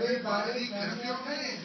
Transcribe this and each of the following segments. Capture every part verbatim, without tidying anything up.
Everybody clap your hands.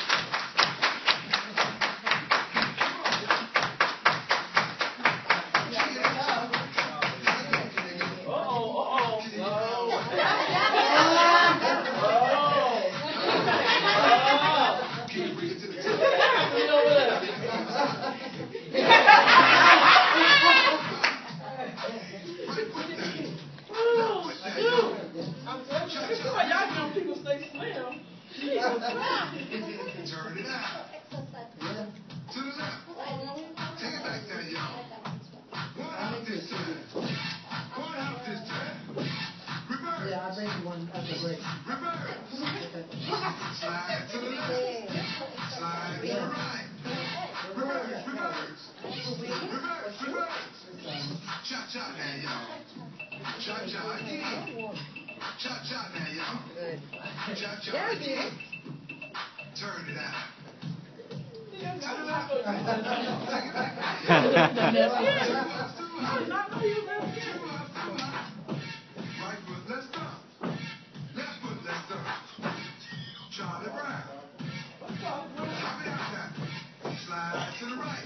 Turn it out. To the left. Take it back there, y'all. One out this time. One out this time. Reverse. Yeah, I'll bring you one after break. Reverse. Slide to the left. Slide to the right. Reverse, reverse. Reverse, reverse. Cha-cha now, y'all. Cha-cha again. Cha-cha now, y'all. Cha-cha again. Turn it out. To the left. Take it back now, y'all. Two up, two up. Two up, two up. Right foot, let's stop. Left foot, let's stop. Charlie Brown. Drop it out now. Slide to the right.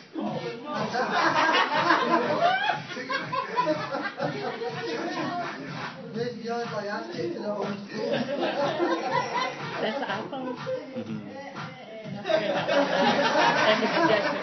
Take it back there, y'all. This young boy, I'll take to the old school. That's the iPhone? Mm-hmm.